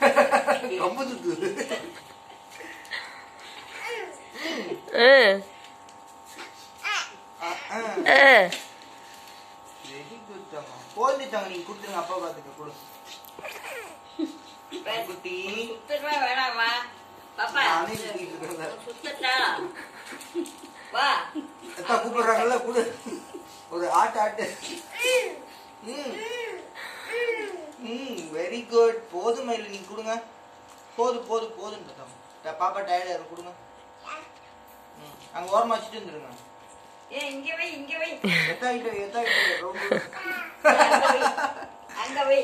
ரொம்ப சுத்துது. Very good தாங்க. போந்துட்டாங்க, நீங்க கொடுத்துருங்க, அப்பா பாத்துக்க கொடு. குட்டி வேணாமா பாப்பா வா அத்தா கூப்பிடுறாங்கல்ல, கொடு. ஒரு ஆட்டு. Very good. போதும் மயில், நீங்க கொடுங்க. போதும் பாப்பா டயர்டா இருக்கு, கொடுங்க. அங்க ஓரமா வச்சுட்டு வந்துருங்க. இங்க வை எத்தாயிட்ட அங்க வை